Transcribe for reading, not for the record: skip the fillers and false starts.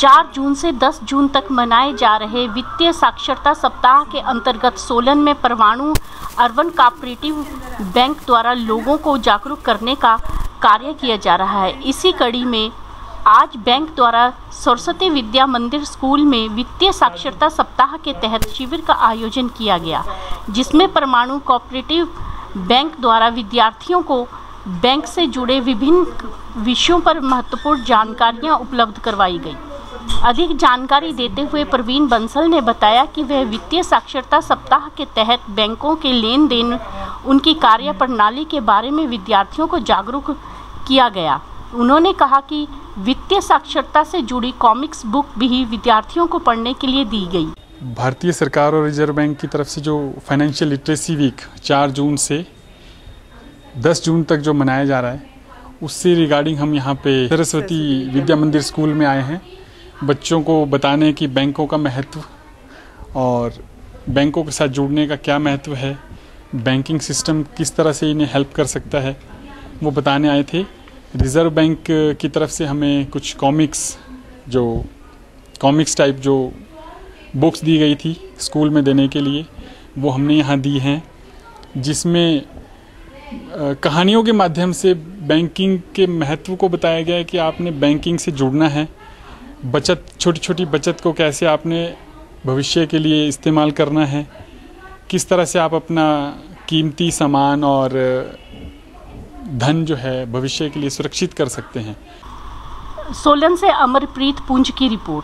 4 जून से 10 जून तक मनाए जा रहे वित्तीय साक्षरता सप्ताह के अंतर्गत सोलन में परमाणु अर्बन कोऑपरेटिव बैंक द्वारा लोगों को जागरूक करने का कार्य किया जा रहा है। इसी कड़ी में आज बैंक द्वारा सरस्वती विद्या मंदिर स्कूल में वित्तीय साक्षरता सप्ताह के तहत शिविर का आयोजन किया गया, जिसमें परमाणु कोऑपरेटिव बैंक द्वारा विद्यार्थियों को बैंक से जुड़े विभिन्न विषयों पर महत्वपूर्ण जानकारियां उपलब्ध करवाई गई। अधिक जानकारी देते हुए प्रवीण बंसल ने बताया कि वह वित्तीय साक्षरता सप्ताह के तहत बैंकों के लेन देन, उनकी कार्य प्रणाली के बारे में विद्यार्थियों को जागरूक किया गया। उन्होंने कहा कि वित्तीय साक्षरता से जुड़ी कॉमिक्स बुक भी विद्यार्थियों को पढ़ने के लिए दी गई। भारतीय सरकार और रिजर्व बैंक की तरफ से जो फाइनेंशियल लिटरेसी वीक 4 जून से 10 जून तक जो मनाया जा रहा है, उससे रिगार्डिंग हम यहाँ पे सरस्वती विद्या मंदिर स्कूल में आए हैं बच्चों को बताने कि बैंकों का महत्व और बैंकों के साथ जुड़ने का क्या महत्व है, बैंकिंग सिस्टम किस तरह से इन्हें हेल्प कर सकता है, वो बताने आए थे। रिज़र्व बैंक की तरफ से हमें कुछ कॉमिक्स टाइप जो बुक्स दी गई थी स्कूल में देने के लिए, वो हमने यहाँ दी हैं, जिसमें कहानियों के माध्यम से बैंकिंग के महत्व को बताया गया है कि आपने बैंकिंग से जुड़ना है, बचत, छोटी छोटी बचत को कैसे आपने भविष्य के लिए इस्तेमाल करना है, किस तरह से आप अपना कीमती सामान और धन जो है भविष्य के लिए सुरक्षित कर सकते हैं। सोलन से अमरप्रीत पुंज की रिपोर्ट।